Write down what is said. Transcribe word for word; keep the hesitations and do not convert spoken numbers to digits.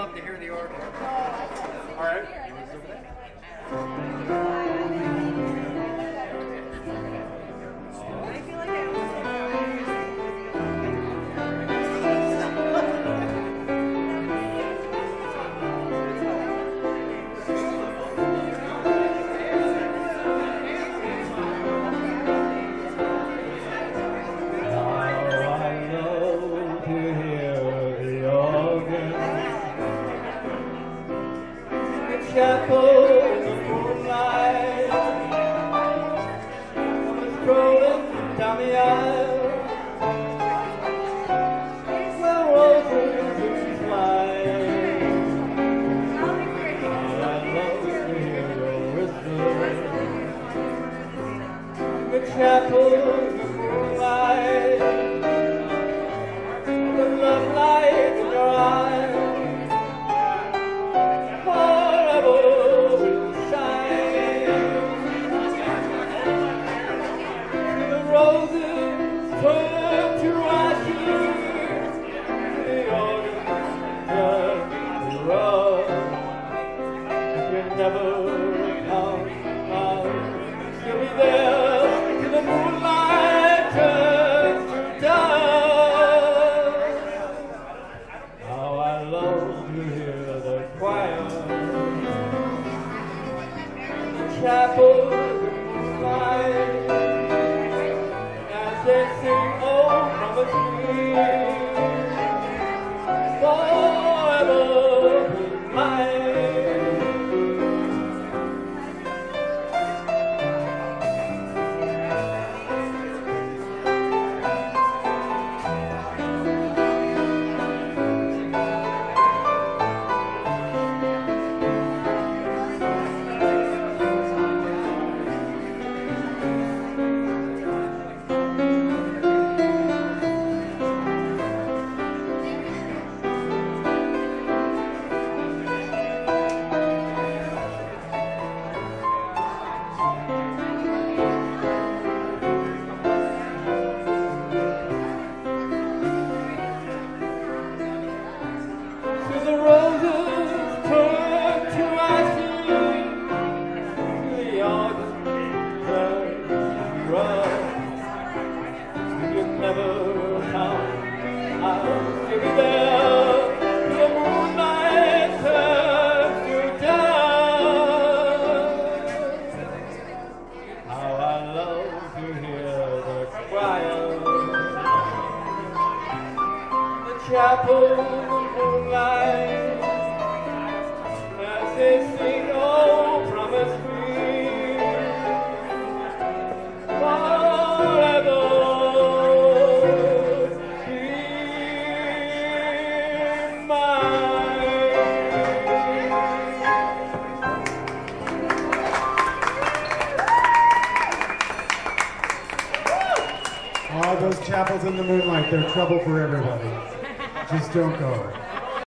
love to hear the organ. All right. Chappel in the moonlight, I'm strolling down the aisle, where roses do flying. I love to hear your whisper. The chapel in the moonlight, the love light in your eyes. Chappel moonlight, as they sing, oh, promise me, forever mine. Chappel moonlight, as they sing, oh, promise me, forever be mine. Oh, those chapels in the moonlight, they're trouble for everybody. Just don't go.